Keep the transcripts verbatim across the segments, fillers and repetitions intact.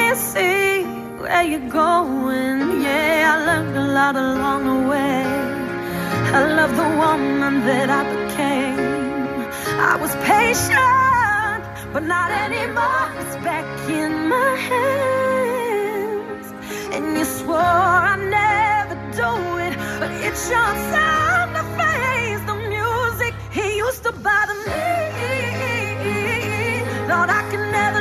see where you're going. Yeah, I learned a lot along the way. I love the woman that I became. I was patient, but not anymore. It's back in my hands. And you swore I'd never do it, but it's your time to face the music. He used to bother me. Thought I could never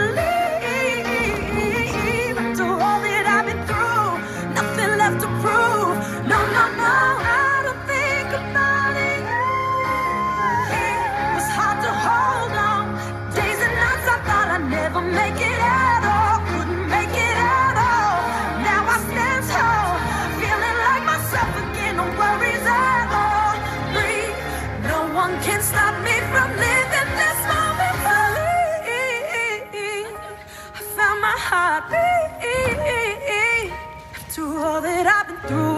leave. After all that I've been through, nothing left to prove. No, no, no, I don't think about it. It was hard to hold on. Days and nights I thought I'd never make it at all. Couldn't make it at all. Now I stand tall, feeling like myself again. No worries at all. Breathe. No one can stop me from living this moment fully. I found my heartbeat after all that I've been through.